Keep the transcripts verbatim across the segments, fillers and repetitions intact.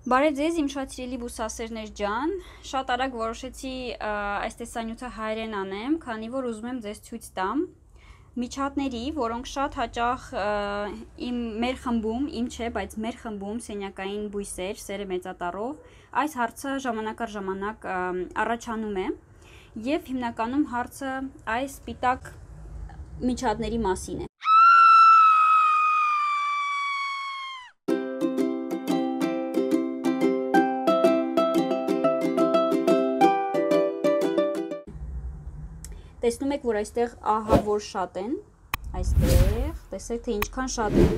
Բարև ձեզ, իմ շատ սիրելի բուսասերներ ջան, շատ արագ որոշեցի այս տեսանյութը հայերեն անեմ, քանի որ ուզում եմ ձեզ ցույց տամ միջատների, որոնք շատ հաճախ իմ մեր խմբում, իմ չէ, բայց մեր խմբում սենյակային բույսեր, սերը մեծատառով, այս հարցը ժամանակ առ ժամանակ առաջանում է, եւ հիմնականում հարցը այս սպիտակ միջատների մասին է։ Տեսնում եք, որ այստեղ ահա որ շատ են, այստեղ, տեսեք, թե ինչքան շատ են։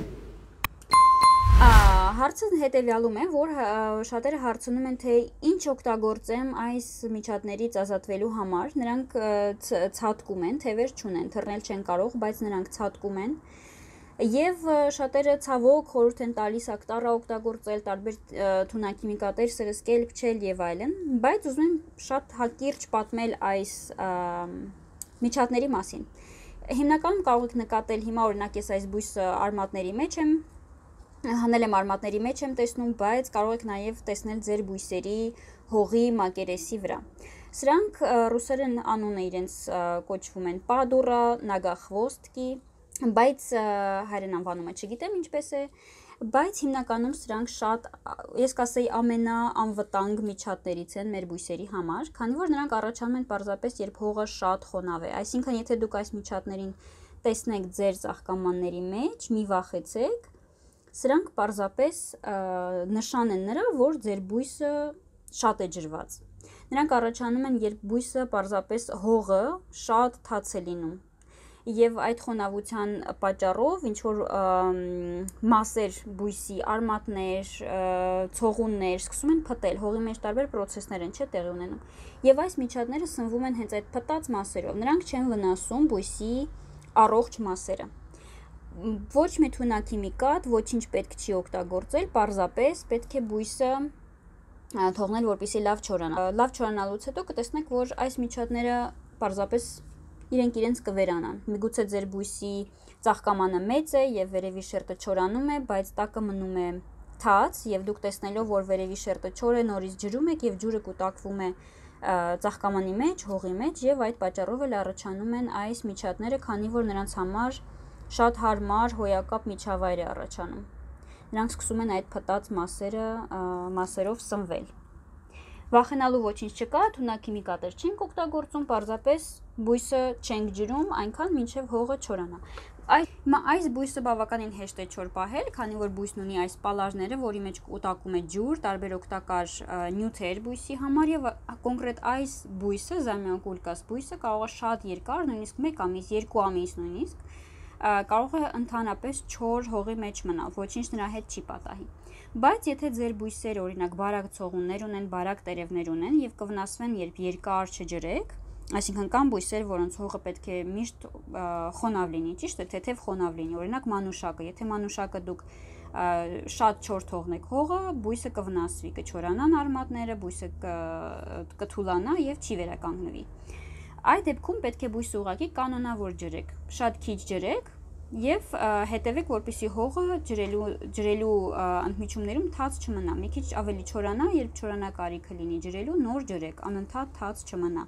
Հարցը հետևյալում է, որ շատերը հարցնում են, թե ինչ օգտագործեմ այս միջատներից ազատվելու համար, նրանք ցատկում են, թևեր չունեն, թռնել չեն կարող, բայց նրանք ցատկում են, եւ շատերը ցավոք խորհուրդ են տալիս ակտարա օգտագործել, տարբեր թունաքիմիկատեր սրսկել, փչել եւ այլն, բայց ուզում եմ շատ հակիրճ պատմել այս միջատների մասին։ Հիմնականում կարող եք նկատել, հիմա օրինակ ես այս բույսը արմատների մեջ եմ, հանել եմ արմատների մեջ եմ տեսնում, բայց կարող եք նաև տեսնել ձեր բույսերի հողի մակերեսի վրա։ Սրանք ռուսերեն անունը իրենց կոչվում են падура, նագախվոստկի, բայց հայերեն անվանումը չգիտեմ ինչպես է, բայց հիմնականում սրանք շատ, ես կասեի, ամենաանվտանգ միջատներից են մեր բույսերի համար, քանի որ նրանք առաջանում են պարզապես, երբ հողը շատ խոնավ է, այսինքն եթե դուք այս միջատներին տեսնեք ձեր ծաղկամանների մեջ, մի վախեցեք, սրանք պարզապես նշան են նրա, որ ձեր բույսը շատ է ջրված։ Նրանք առաջանում են, երբ բույսը պարզապես հողը շատ թաց է լինում։ Եվ այդ խոնավության պատճառով ինչ-որ մասեր բույսի, արմատներ, ցողուններ սկսում են փտել, հողի մեջ տարբեր պրոցեսներ են չէ տեղի ունենում։ Եվ այս միջատները սնվում են հենց այդ փտած մասերով, նրանք չեն վնասում բույսի առողջ մասերը։ Ոչ մի թունաքիմիկատ, ոչինչ պետք չի օգտագործել, պարզապես պետք է բույսը թողնել, որպեսզի լավ չորանա։ Լավ չորանալուց հետո կտեսնեք, որ այս միջատները պարզապես իրենք իրենց կվերանան։ Միգուցե ձեր բույսի ծաղկամանը մեծ է եւ վերևի շերտը չորանում է, բայց տակը մնում է թաց եւ դուք տեսնելով, որ վերևի շերտը չոր է, նորից ջրում եք եւ ջուրը կուտակվում է ծաղկամանի մեջ, հողի մեջ եւ այդ պատճառով էլ առաջանում են այս միջատները, քանի որ նրանց համար շատ հարմար հոյակապ միջավայր է առաջանում։ Նրանք սկսում են այդ փտած մասերը մասերով սնվել։ Վախենալու ոչինչ չկա, թունաքիմիկատեր չենք օգտագործում, պարզապես բույսը չենք ջրում, այնքան մինչև հողը չորանա։ Այս բույսը բավականին հեշտ է չոր պահել, քանի որ բույսն ունի այս պալարները, որի մեջ կուտակում է ջուր, տարբեր օգտակար նյութեր բույսի համար եւ կոնկրետ այս բույսը, Zamyankulkas բույսը կարող է շատ երկար, նույնիսկ մեկ ամիս, երկու ամիս նույնիսկ կարող է ընդհանրապես չոր հողի մեջ մնալ, ոչինչ նրա հետ չի պատահի։ Բայց եթե ձեր բույսերը օրինակ բարակ ցողուններ ունեն, բարակ տերևներ ունեն եւ կվնասվեն, երբ երկար չջրեք, այսինքն կան բույսեր, որոնց հողը պետք է միշտ խոնավ լինի, ճիշտ է, թեթև խոնավ լինի, օրինակ մանուշակը, եթե մանուշակը դուք շատ չոր թողնեք հողը, բույսը կվնասվի, կչորանան արմատները, բույսը կթուլանա եւ չի վերականգնվի։ Այդ դեպքում պետք է բույսը ուղղակի կանոնավոր ջրեք, շատ քիչ ջրեք եւ հետեւեք, որպեսզի հողը ջրելու ջրելու ընդմիջումներում թաց չմնա, մի քիչ ավելի չորանա, երբ չորանա կարիքը լինի ջրելու, նոր ջրեք, անընդհատ թաց չմնա։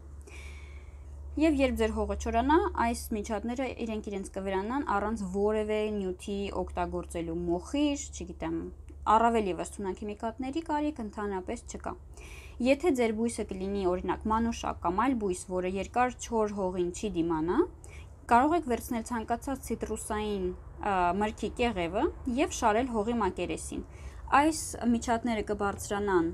Եվ երբ ձեր հողը չորանա, այս միջատները իրենք իրենց կվերանան առանց որևէ նյութի օգտագործելու, մոխիր, չգիտեմ, առավել եւս թունաքիմիկատների կարիք ընդհանրապես չկա։ Եթե ձեր բույսը կլինի օրինակ մանուշակ կամ այլ բույս, որը երկար չոր հողին չի դիմանա, կարող եք վերցնել ցանկացած ցիտրուսային մրգի կեղևը եւ շարել հողի մակերեսին։ Այս միջատները կբարձրանան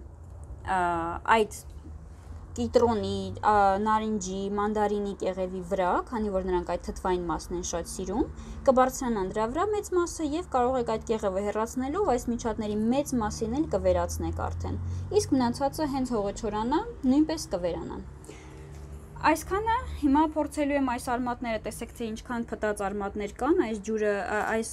այդ կիտրոնի, նարինջի, մանդարինի կեղևի վրա, քանի որ նրանք այդ թթվային մասն են շատ սիրում, կբարձրանան դրա վրա մեծ մասը եւ կարող եք այդ կեղևը հեռացնելով այս միջատների մեծ մասին էլ կվերացնեք արդեն։ Իսկ մնացածը հենց հողը չորանա, նույնպես կվերանան։ Այսքանը հիմա փորձելու եմ այս արմատները, տեսեք թե ինչքան փտած արմատներ կան, այս ջուրը, այս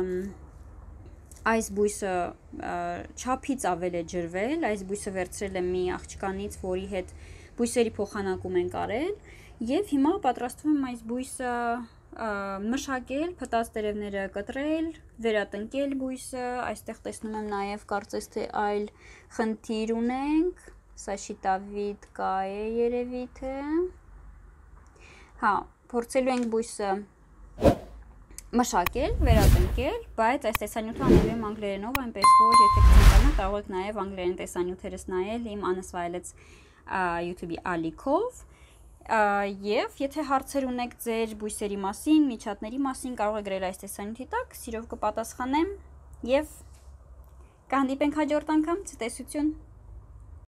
այս բույսը չափից ավել է ջրվել, այս բույսը վերցրել եմ մի աղջկանից, որի հետ բույսերի փոխանակում ենք արել, եւ հիմա պատրաստվում եմ այս բույսը մշակել, փտած տերևները կտրել, վերատնկել բույսը, այստեղ տեսնում եմ նաև կարծես թե այլ խնդիր ունենք, սա շիտավիդկա է երևի թե, հա, փորձելու ենք բույսը մշակել, վերատնկել, բայց այս տեսանյութը անելու եմ անգլերենով, այնպես որ եթե կցանկանաք կարող եք նաև անգլերեն տեսանյութերս նայել իմ Աննա's Violets YouTube-ի ալիքով, եւ եթե հարցեր ունեք ձեր բույսերի մասին, միջատների մասին, կարող եք գրել այս տեսանյութի տակ, սիրով կպատասխանեմ եւ կհանդիպենք հաջորդ անգամ, ցտեսություն։